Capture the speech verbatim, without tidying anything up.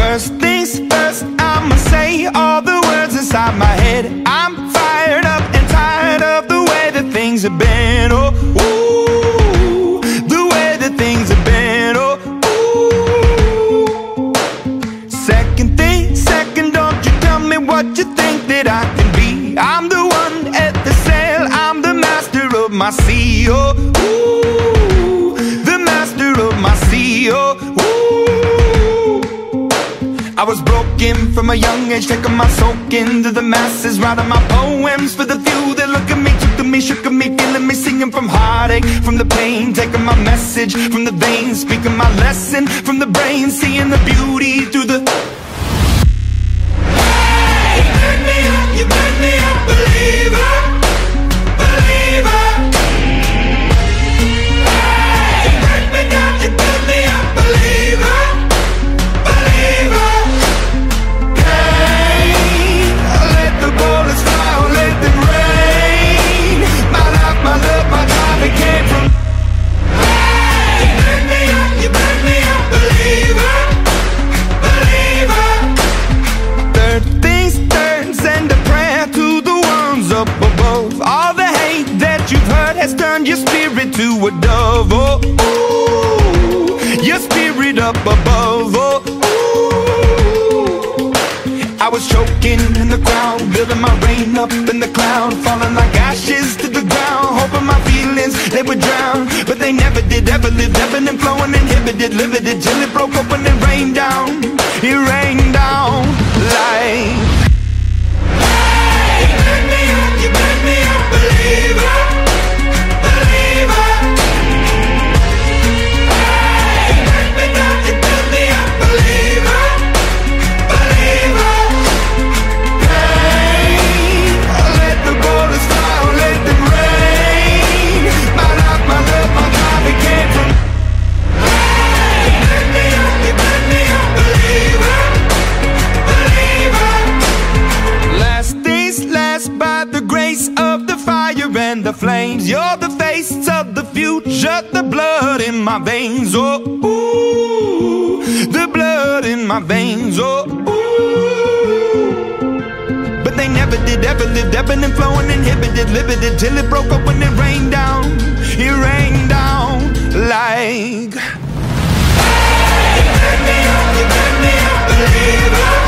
First things first, I'ma say all the words inside my head. I'm fired up and tired of the way that things have been. Oh, ooh, the way that things have been. Oh, ooh. Second thing, second, don't you tell me what you think that I can be. I'm the one at the sail, I'm the master of my sea. Oh, ooh, the master of my sea. Oh, ooh. I was broken from a young age, taking my soak into the masses, writing my poems for the few that look at me, took to me, shook at me, feeling me, singing from heartache, from the pain, taking my message from the veins, speaking my lesson from the brain, seeing the beauty through the... Hey, you burn me up, you burn me up, believer, believer. Hey, you burn me down, you burn me up, believer, believer. My love, my time, it came from. Hey, you burn me up, you burn me up, believer, believer. Third things third, send a prayer to the ones up above. All the hate that you've heard has turned your spirit to a dove. Oh, ooh, your spirit up above. Oh, ooh. I was choking in the crowd, building my rain up in the cloud, falling like ashes to the ground, hoping my feelings, they would drown. But they never did, ever lived, ebbing and flowing, inhibited, limited, till it broke open and rained down. It rained down like... Hey, you burn me up, you burn me up, believer, believer. Hey, you burn me down, you burn me up, believer, believer. And the flames, you're the face of the future, the blood in my veins. Oh, ooh, the blood in my veins. Oh, ooh. But they never did, ever lived, ebbing and flowing, inhibited, limited, till it broke up when it rained down. It rained down like... Hey, you burn me up, you burn me up, believer.